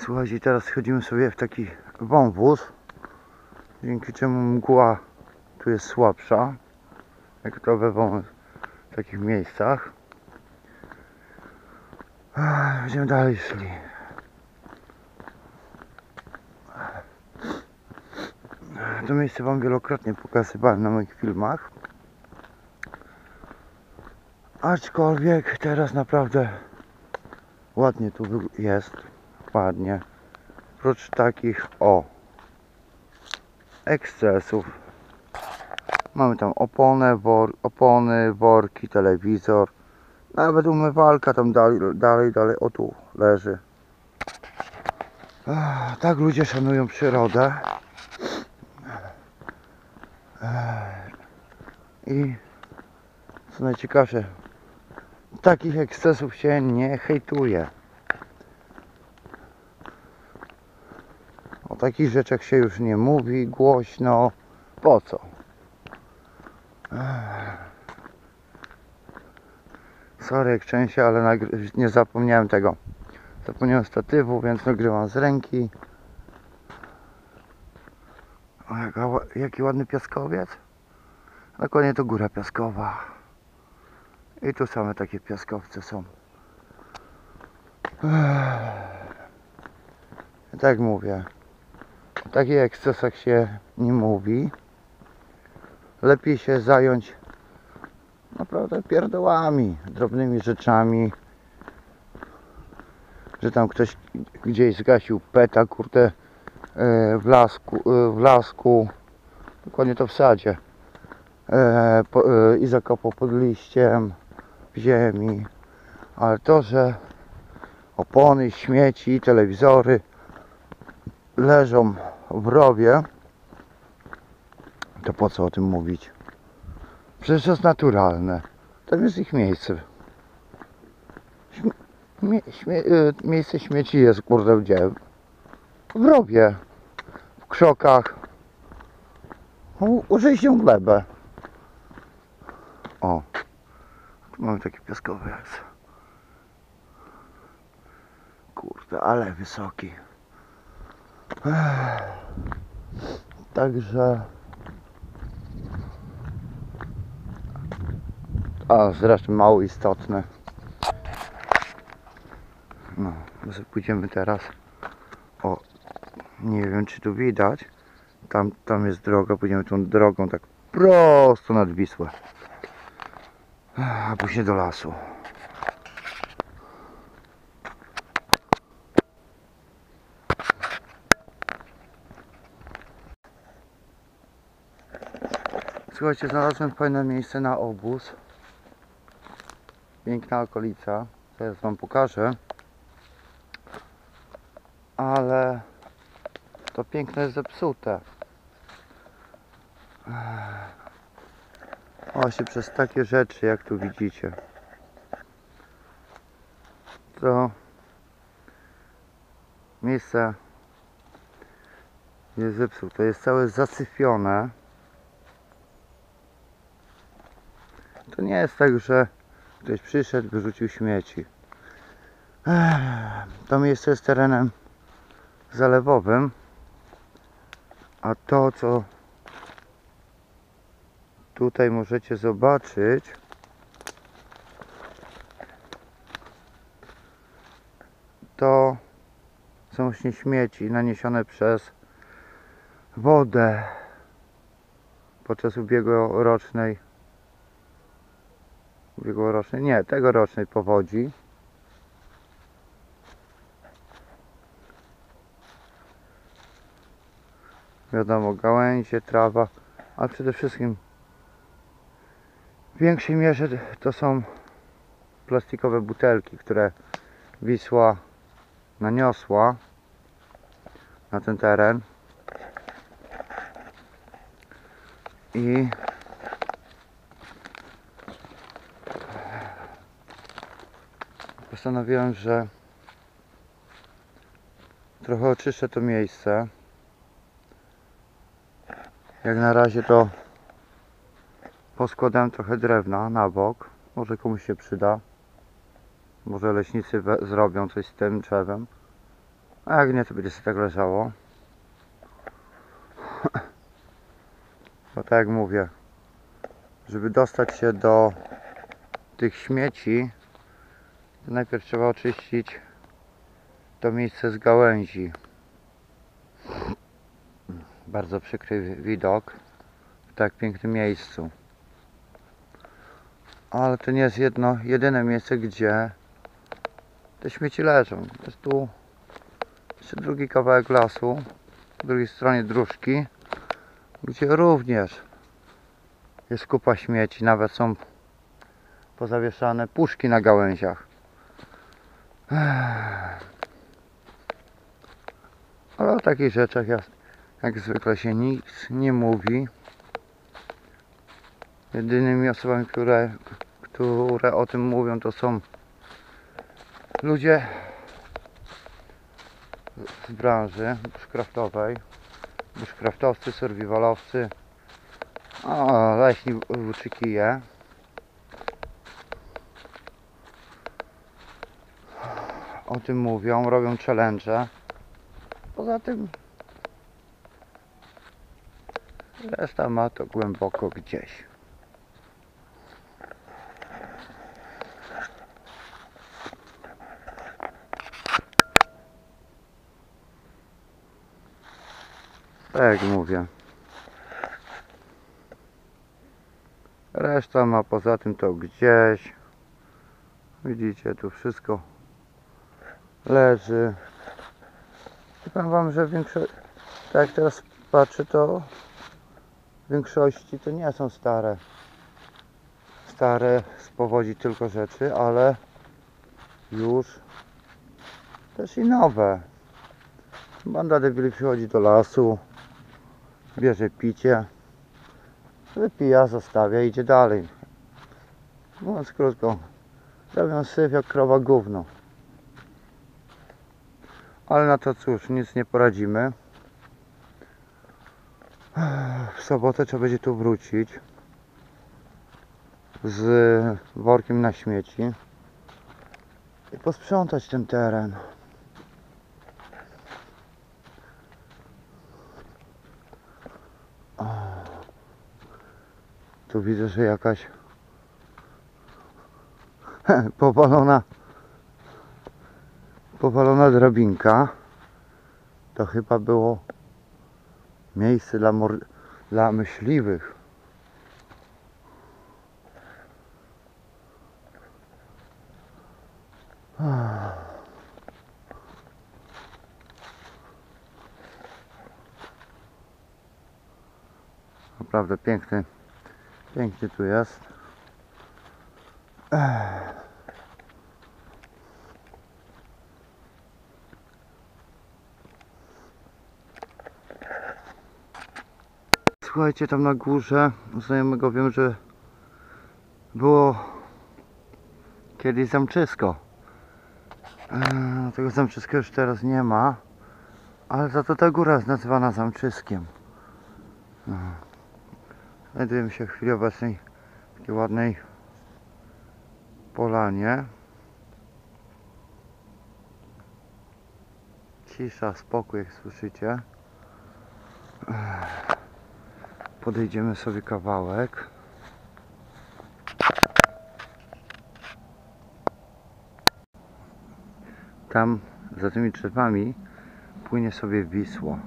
Słuchajcie, teraz schodzimy sobie w taki wąwóz, dzięki czemu mgła tu jest słabsza, jak to we w takich miejscach. Będziemy dalej szli. To miejsce wam wielokrotnie pokazywałem na moich filmach, aczkolwiek teraz naprawdę ładnie tu jest, ładnie. Oprócz takich ekscesów mamy tam opony, worki, telewizor, nawet umywalka tam dalej, o tu leży. Tak ludzie szanują przyrodę. I co najciekawsze, takich ekscesów się nie hejtuje. O takich rzeczach się już nie mówi głośno. Po co? Sorry jak częściej, ale nie zapomniałem tego. Zapomniałem statywu, więc nagrywam z ręki. O, jaki ładny piaskowiec. Dokładnie to góra piaskowa. I tu same takie piaskowce są. Tak mówię. O takich ekscesach się nie mówi. Lepiej się zająć naprawdę pierdołami, drobnymi rzeczami. Że tam ktoś gdzieś zgasił peta, kurde, w lasku. Dokładnie to w sadzie. I zakopał pod liściem w ziemi. Ale to, że opony, śmieci, telewizory leżą w rowie, to po co o tym mówić? Przecież to jest naturalne. Tam jest ich miejsce. Miejsce śmieci jest, kurde, gdzie? W rowie, w krzokach. Użyj się glebę. O, tu mamy taki piaskowiec. Kurde, ale wysoki. Także zresztą mało istotne. No, pójdziemy teraz. O, nie wiem czy tu widać. Tam jest droga, pójdziemy tą drogą tak prosto nad Wisłę. A później do lasu. Słuchajcie, znalazłem fajne miejsce na obóz. Piękna okolica. Teraz wam pokażę. Ale to piękne jest zepsute. Właśnie przez takie rzeczy, jak tu widzicie. To miejsce jest zepsute. Jest całe zasyfione. To nie jest tak, że ktoś przyszedł, wyrzucił śmieci. To miejsce jest terenem zalewowym, a to, co tutaj możecie zobaczyć, to są właśnie śmieci naniesione przez wodę podczas tegorocznej powodzi. Wiadomo, gałęzie, trawa, ale przede wszystkim w większej mierze to są plastikowe butelki, które Wisła naniosła na ten teren. I postanowiłem, że trochę oczyszczę to miejsce. Jak na razie to poskładałem trochę drewna na bok. Może komuś się przyda. Może leśnicy zrobią coś z tym drzewem. A jak nie, to będzie sobie tak leżało. No tak jak mówię, żeby dostać się do tych śmieci, to najpierw trzeba oczyścić to miejsce z gałęzi. Bardzo przykry widok w tak pięknym miejscu. Ale to nie jest jedyne miejsce, gdzie te śmieci leżą. Jest tu jeszcze drugi kawałek lasu, po drugiej stronie dróżki, gdzie również jest kupa śmieci. Nawet są pozawieszane puszki na gałęziach. Ale o takich rzeczach jak zwykle się nic nie mówi. Jedynymi osobami, które o tym mówią, to są ludzie z branży bushcraftowej, bushcraftowcy, survivalowcy, leśni włóczykije. O tym mówią, robią challenge. Poza tym reszta ma to głęboko gdzieś. Tak jak mówię, reszta ma poza tym to gdzieś. Widzicie, tu wszystko leży. I powiem wam, że większość, tak jak teraz patrzę, to w większości to nie są stare z powodzi tylko rzeczy, ale już też i nowe. Banda debili przychodzi do lasu, bierze picie, wypija, zostawia i idzie dalej. Mówiąc krótko, robią syf jak krowa gówno. Ale na to cóż, nic nie poradzimy. W sobotę trzeba będzie tu wrócić z workiem na śmieci i posprzątać ten teren. Tu widzę, że jakaś powalona drabinka. To chyba było miejsce dla myśliwych. Naprawdę piękny tu jest. Słuchajcie, tam na górze u znajomego wiem, że było kiedyś zamczysko. Tego zamczyska już teraz nie ma, ale za to ta góra jest nazywana Zamczyskiem. Znajdujemy się w chwili obecnej w takiej ładnej polanie. Cisza, spokój, jak słyszycie. Podejdziemy sobie kawałek. Tam za tymi drzewami płynie sobie Wisła.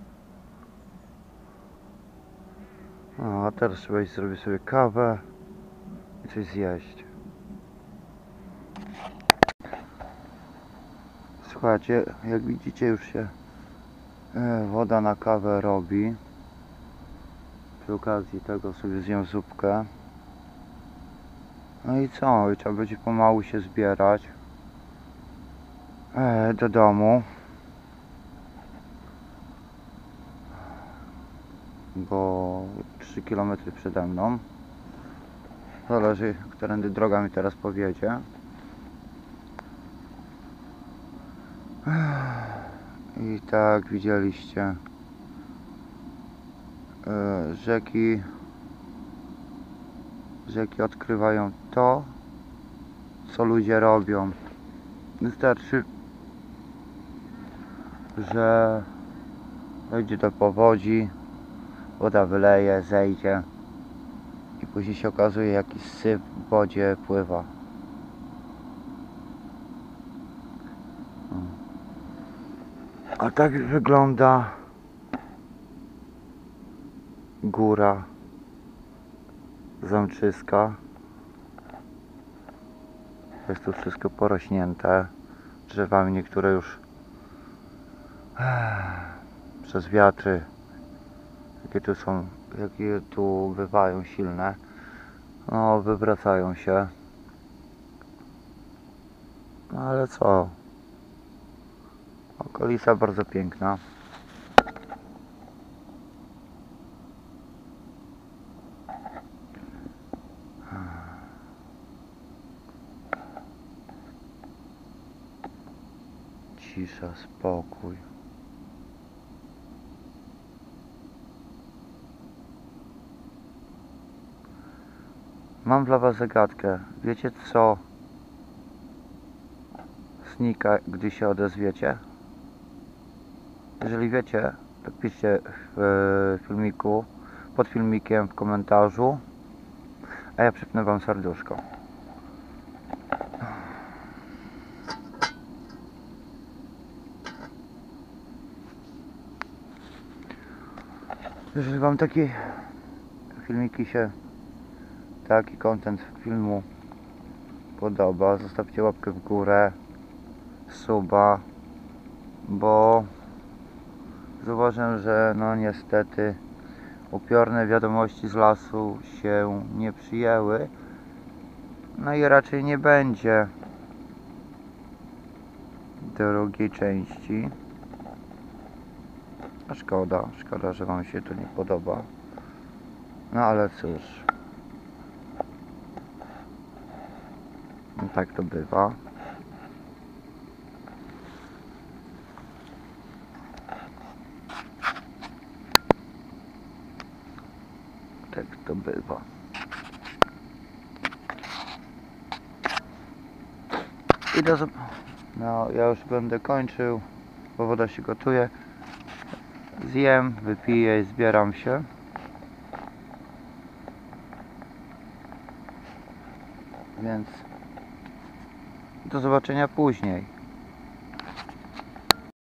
A teraz trzeba iść zrobić sobie kawę i coś zjeść. Słuchajcie, jak widzicie, już się woda na kawę robi. Przy okazji tego sobie zjem zupkę. No i co? I trzeba będzie pomału się zbierać do domu, bo 3 km przede mną. Zależy, którędy droga mi teraz powiedzie. I tak widzieliście, rzeki odkrywają to, co ludzie robią. Wystarczy że dojdzie do powodzi, woda wyleje, zejdzie i później się okazuje, jakiś syf w wodzie pływa. A tak wygląda góra Zamczyska. Jest tu wszystko porośnięte drzewami, niektóre już przez wiatry, jakie tu bywają silne, no wywracają się. No ale co? Okolica bardzo piękna. Cisza, spokój. Mam dla was zagadkę. Wiecie co znika, gdy się odezwiecie? Jeżeli wiecie, to piszcie w filmiku, pod filmikiem w komentarzu, a ja przypnę wam serduszko. Jeżeli wam takie filmiki taki content filmu podoba, zostawcie łapkę w górę, suba, bo zauważyłem, że no niestety upiorne wiadomości z lasu się nie przyjęły, no i raczej nie będzie drugiej części. A szkoda, że wam się to nie podoba, no ale cóż, no tak to bywa. Tak to bywa. I no ja już będę kończył, bo woda się gotuje. Zjem, wypiję i zbieram się. Więc do zobaczenia później.